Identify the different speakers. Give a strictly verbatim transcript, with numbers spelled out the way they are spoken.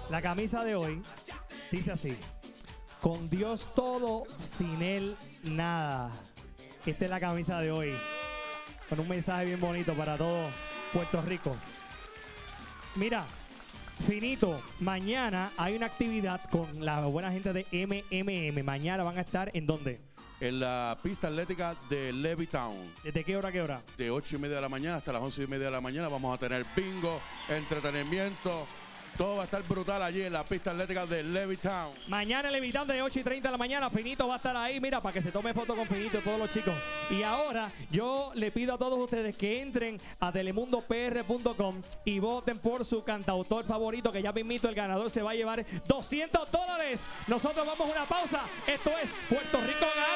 Speaker 1: La camisa de hoy dice así: con Dios todo, sin Él nada. Esta es la camisa de hoy, con un mensaje bien bonito para todo Puerto Rico. Mira, finito, mañana hay una actividad con la buena gente de M M M. Mañana van a estar ¿en dónde?
Speaker 2: En la pista atlética de Levittown.
Speaker 1: ¿Desde qué hora a qué hora?
Speaker 2: De ocho y media de la mañana hasta las once y media de la mañana vamos a tener bingo, entretenimiento. Todo va a estar brutal allí en la pista atlética de Levittown.
Speaker 1: Mañana en Levittown de ocho y treinta de la mañana. Finito va a estar ahí, mira, para que se tome foto con Finito todos los chicos. Y ahora yo le pido a todos ustedes que entren a telemundo p r punto com y voten por su cantautor favorito, que ya mismito el ganador se va a llevar doscientos dólares. Nosotros vamos a una pausa. Esto es Puerto Rico Gana.